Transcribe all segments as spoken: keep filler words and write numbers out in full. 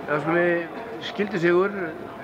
Það skuli skildi sigur,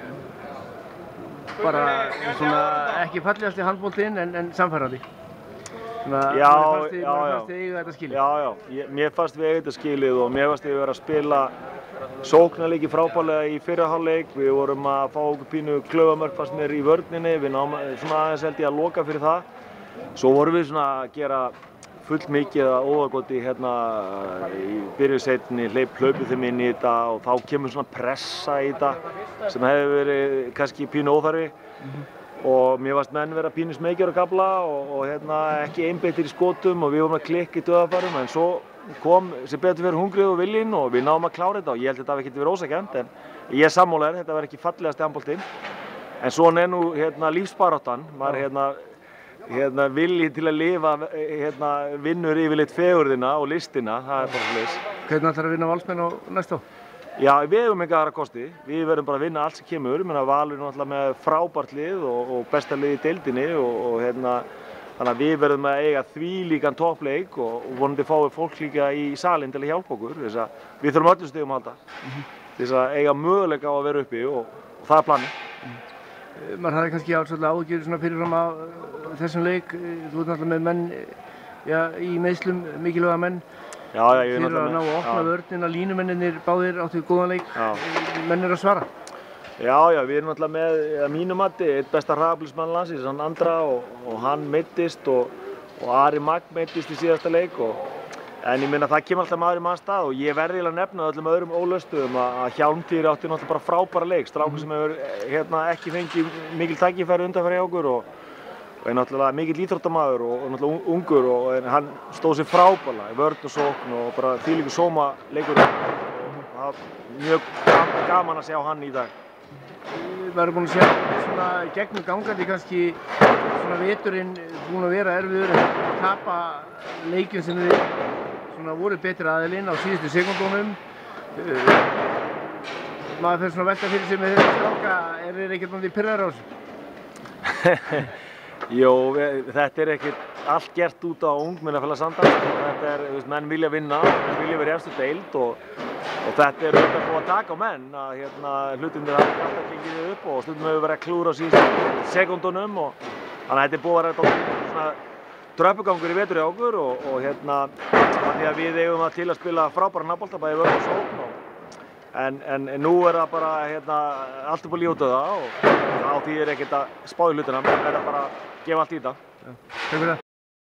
bara svona ekki fallegasti handboltinn en, en samfærandi. Svona, já, fannst þið, já, já. fannst þið eiga þetta skilið? Já, já, ég, mér fannst við eiga þetta skilið og mér fannst við vera að spila sóknarleiki frábærlega í fyrri hálfleik. Við vorum að fá okkur pínu klaufamörk fannst mér í vörninni, við náum svona aðeins held ég að loka fyrir það. Svo vorum við svona að gera fullt mikið að óðagoti hérna í byrjun seinni, hlaupið þeim inn í þetta og þá kemur svona pressa í þetta sem hefur verið kannski pínu óþarfi. Mm-hmm. Og mér fannst menn vera pínu smeykir á kafla og, og hérna, ekki einbeittir í skotum og við vorum að klikka í döðafærum en svo kom sem betur fyrir hungrið og viljinn og við náðum að klára þetta og ég held að þetta hafi ekki verið ósækjant en ég er sammálaður, þetta var ekki fallegasti handboltinn en svona er nú hérna, lífsbaráttan, maður hérna, hérna, vilji til að lifa hérna, vinnur yfirleitt fegurðina og listina, það er bara slis. Hvernig ætlar að vinna Valsmenn á næsta ár? Já, við hefum ekki aðra kosti. Við verðum bara að vinna allt sem kemur. Valur er náttúrulega með frábært lið og, og besta lið í deildinni og, og hérna, þannig að við verðum að eiga þvílíkan toppleik og, og vonandi fáum fólk líka í salinn til að hjálpa okkur. Þess að við þurfum öllum stigum að halda. Mm-hmm. Þess að eiga möguleika á að vera uppi og, og það er planið. Mm. Maður hafði kannski svolítið áhyggjur svona fyrirfram á þessum leik. Þú ert náttúrulega með menn já, í meiðslum, mikilvæga menn. Já, já, ég er náttúrulega með. Fyrir að ná að opna vörnina, línumennir báðir áttu góðan leik, menn er að svara. Já, já, við erum náttúrulega með, að mínu mati, eitt besta hraðaflsmann landsins, hann Andra og, og hann meiddist og, og Ari Magg meiddist í síðasta leik og en ég minna það kemur alltaf maður í mann stað og ég verði að nefna öllum öðrum ólöstuðum að, að Hjálmtýr átti náttúrulega bara frábæra leik, strákur sem hefur hérna, ekki fengið mikil tækifæri undanfæri hjá okkur og og er náttúrulega mikill íþróttamaður og, og náttúrulega ungur og hann stóð sér frábærlega í vörn og sókn og bara þvílíkur sóma leikur og það var mjög gaman að sjá hann í dag. Við erum búin að sjá svona gegnum gangandi kannski svona veturinn búin að vera erfiður að tapa leikjum sem við svona voru betri aðilinn á síðustu sekúndunum. Maður fer svona að velta fyrir sig með þessi stráka, er þeir ekkert náttúrulega pirraðir á þessu? Jó, þetta er ekkert allt gert út á ungmennafélagsanda. Þetta er, veist, menn vilja vinna, menn vilja vera í efstu deild og, og þetta er auðvitað búið að taka á menn að hérna, hlutirnir hafa alltaf gengið upp og stundum hefur verið að klúra á síðustu sekúndunum og þannig að þetta er búið að vera svona dröpugangur í vetur hjá okkur og, og hérna því að við eigum að til að spila frábæra handbolta bæði vörn og sókn og En, en, en nú er það bara hérna, allt upp á ljóta það og á því er ekkert að spá í hlutina, það er bara að gefa allt í þetta. Takk fyrir það.